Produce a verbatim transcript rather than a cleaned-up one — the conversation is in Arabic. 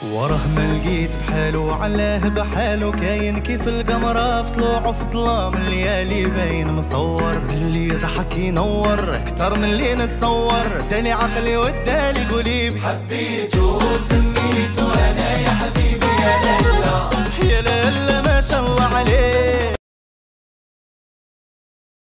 وراه ما لقيت بحالو علاه بحالو كاين كيف القمرة في طلوعو في ظلام الليالي باين مصور اللي يضحك ينور اكتر من اللي نتصور داني عقلي ودالي قليب حبيتو سميتو انا يا حبيبي انا